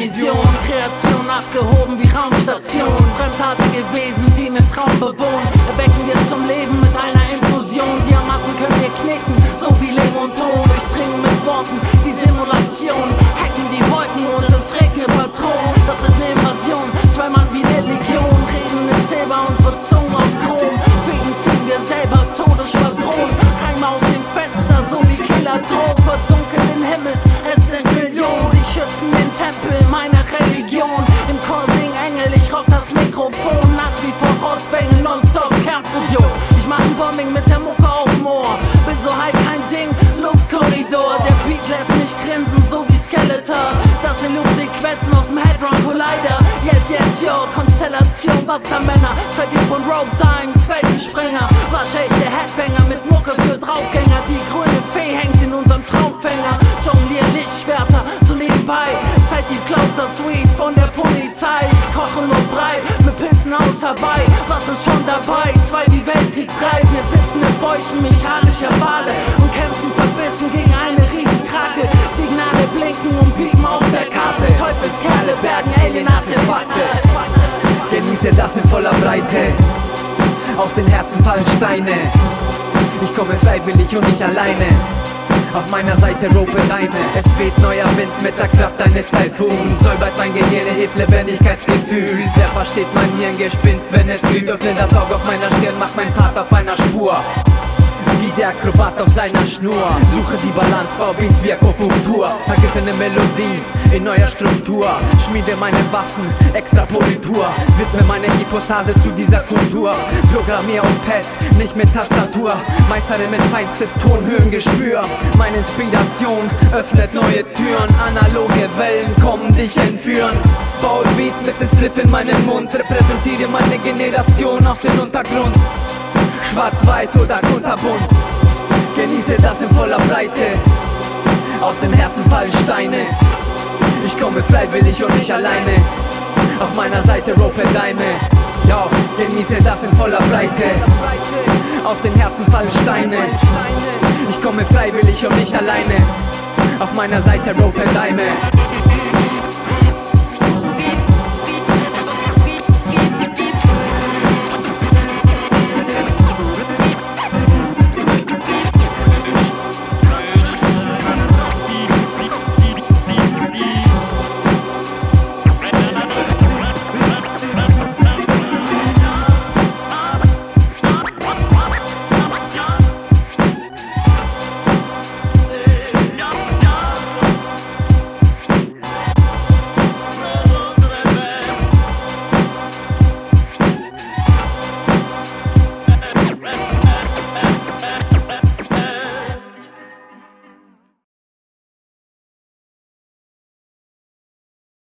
Vision. Kreation abgehoben wie Raumstation. Fremdartige Wesen, die nen Traum bewohnen, erwecken wir zum Leben mit einer Infusion. Diamanten können wir knicken, so wie Lehm und Ton. Durchdringen mit Worten die Simulation, hacken die Wolken und es regnet Patronen. Das ist ne Invasion, zwei Mann wie ne Legion. Reden ist Silber, unsere Zungen aus Chrom. Wegen ziehen wir selber Todesschwadronen. Reime aus dem Fenster, so wie Killer drohen. Verdunkeln den Himmel, es sind Millionen. Sie schützen den Tempel meiner Religion. Im Chor sing Engel, ich rock das Mikrofon. Nach wie vor Rotzbänge, nonstop Kernfusion. Ich mach ein Bombing mit der Mucke auf Moor. Bin so high, kein Ding, Luftkorridor. Der Beat lässt mich grinsen, so wie Skeletor. Das sind Loop-Sequenzen aus dem Hadron Collider. Yes, yes, yo, Konstellation, Wassermänner. Zeitdieb und Rope Dimes, Weltensprenger. Waschechte Headbanger mit Mucke für Draufgänger. Die grüne Fee hängt in unserem Traumfänger. Jonglier Lichtschwerter, so nebenbei. Zeitdieb klaut das Weed von der Polizei. Ich koche nur Brei mit Pilzen aus Hawaii. Was ist schon dabei? 2 wie Weltkrieg 3. Wir sitzen in Bäuchen mechanischer Wale und kämpfen verbissen gegen eine Riesenkrake. Signale blinken und piepen auf der Karte. Teufelskerle bergen Alien-Artefakte. Genieße das in voller Breite. Aus den Herzen fallen Steine. Ich komme freiwillig und nicht alleine. Auf meiner Seite Rope Daime. Es weht neuer Wind mit der Kraft eines Taifuns. Säubert mein Gehirn, erhebt Lebendigkeitsgefühl. Wer versteht mein Hirngespinst, wenn es glüht? Öffne das Auge auf meiner Stirn, mach mein Part auf einer Spur. Wie der Akrobat auf seiner Schnur. Suche die Balance, bau Beats wie Akupunktur. Vergessene Melodie in neuer Struktur. Schmiede meine Waffen, extra Politur. Widme meine Hypostase zu dieser Kultur. Programmier und Pads, nicht mit Tastatur. Meistere mit feinstes Tonhöhengespür. Meine Inspiration öffnet neue Türen. Analoge Wellen kommen dich entführen. Bau Beats mit dem Spliff in meinen Mund. Repräsentiere meine Generation aus dem Untergrund. Schwarz-Weiß oder kunterbunt. Genieße das in voller Breite. Aus dem Herzen fallen Steine. Ich komme freiwillig und nicht alleine. Auf meiner Seite Rope Daime. Yo, genieße das in voller Breite. Aus den Herzen fallen Steine. Ich komme freiwillig und nicht alleine. Auf meiner Seite Rope Daime.